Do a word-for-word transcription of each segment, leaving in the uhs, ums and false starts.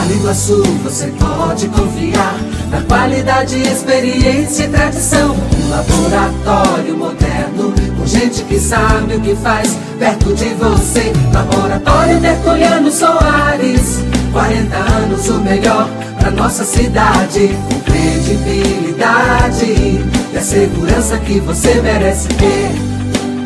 Vale do Açu, você pode confiar na qualidade, experiência e tradição. Um laboratório moderno, com gente que sabe o que faz, perto de você. Laboratório Tertuliano Soares, quarenta anos o melhor pra nossa cidade. Com credibilidade e a segurança que você merece ter.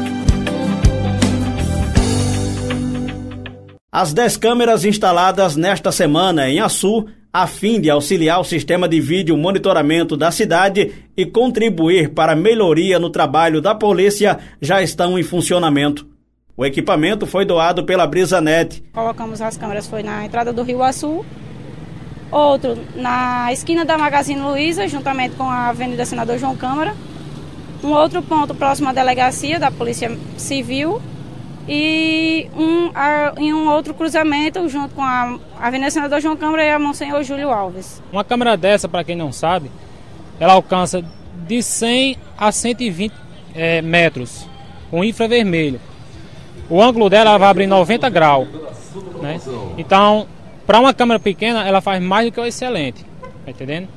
As dez câmeras instaladas nesta semana em Açu, a fim de auxiliar o sistema de vídeo monitoramento da cidade e contribuir para a melhoria no trabalho da polícia, já estão em funcionamento. O equipamento foi doado pela Brisanet. Colocamos as câmeras, foi na entrada do Rio Açu, outro na esquina da Magazine Luiza, juntamente com a Avenida Senador João Câmara, um outro ponto próximo à delegacia da Polícia Civil, e um, a, em um outro cruzamento junto com a Avenida Senador João Câmara e a Monsenhor Júlio Alves. Uma câmera dessa, para quem não sabe, ela alcança de cem a cento e vinte é, metros, com infravermelho. O ângulo dela vai abrir noventa graus, né? Então, para uma câmera pequena, ela faz mais do que o excelente, tá entendendo?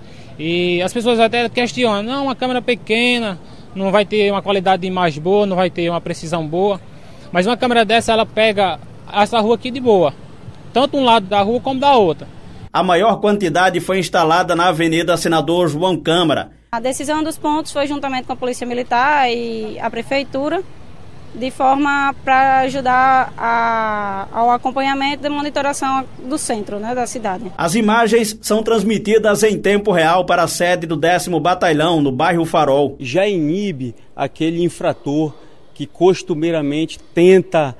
E as pessoas até questionam, não, uma câmera pequena não vai ter uma qualidade de imagem boa, não vai ter uma precisão boa. Mas uma câmera dessa, ela pega essa rua aqui de boa, tanto um lado da rua como da outra. A maior quantidade foi instalada na Avenida Senador João Câmara. A decisão dos pontos foi juntamente com a Polícia Militar e a Prefeitura, de forma para ajudar a, ao acompanhamento e monitoração do centro, né, da cidade. As imagens são transmitidas em tempo real para a sede do décimo Batalhão, no bairro Farol. Já inibe aquele infrator que costumeiramente tenta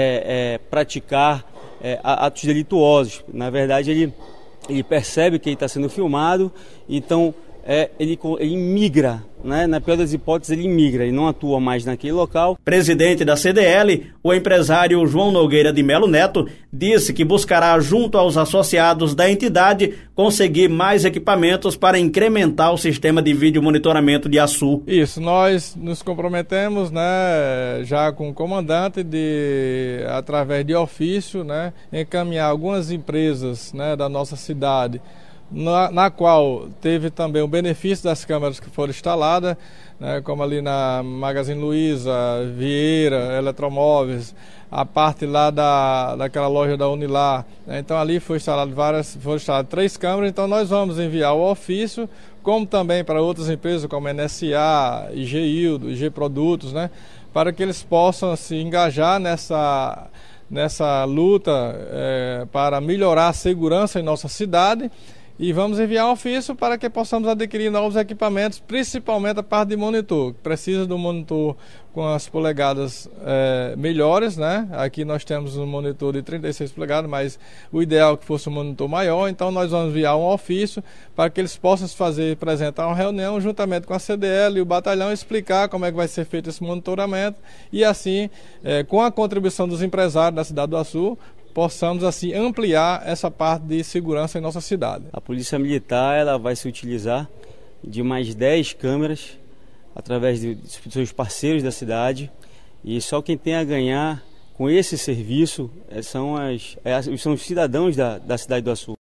é, é, praticar é, atos delituosos. Na verdade, ele, ele percebe que ele está sendo filmado, então é, ele, ele migra, né? Na pior das hipóteses, ele migra e não atua mais naquele local. Presidente da C D L, o empresário João Nogueira de Melo Neto, disse que buscará, junto aos associados da entidade, conseguir mais equipamentos para incrementar o sistema de vídeo monitoramento de Açu. Isso, nós nos comprometemos, né, já com o comandante, de, através de ofício, né, encaminhar algumas empresas, né, da nossa cidade, Na, na qual teve também o benefício das câmeras que foram instaladas, né, como ali na Magazine Luiza, Vieira, Eletromóveis, a parte lá da, daquela loja da Unilar, né, então ali foi instalado várias, foram instaladas três câmeras, então nós vamos enviar o ofício, como também para outras empresas como N S A, I G Ildo, I G Produtos, né, para que eles possam se engajar nessa, nessa luta é, para melhorar a segurança em nossa cidade. E vamos enviar um ofício para que possamos adquirir novos equipamentos, principalmente a parte de monitor, que precisa do monitor com as polegadas é, melhores, né? Aqui nós temos um monitor de trinta e seis polegadas, mas o ideal é que fosse um monitor maior, então nós vamos enviar um ofício para que eles possam fazer, apresentar uma reunião juntamente com a C D L e o batalhão, explicar como é que vai ser feito esse monitoramento e assim, é, com a contribuição dos empresários da cidade do Açu, possamos assim ampliar essa parte de segurança em nossa cidade. A Polícia Militar ela vai se utilizar de mais dez câmeras através de seus parceiros da cidade e só quem tem a ganhar com esse serviço são, as, são os cidadãos da, da cidade do Açu.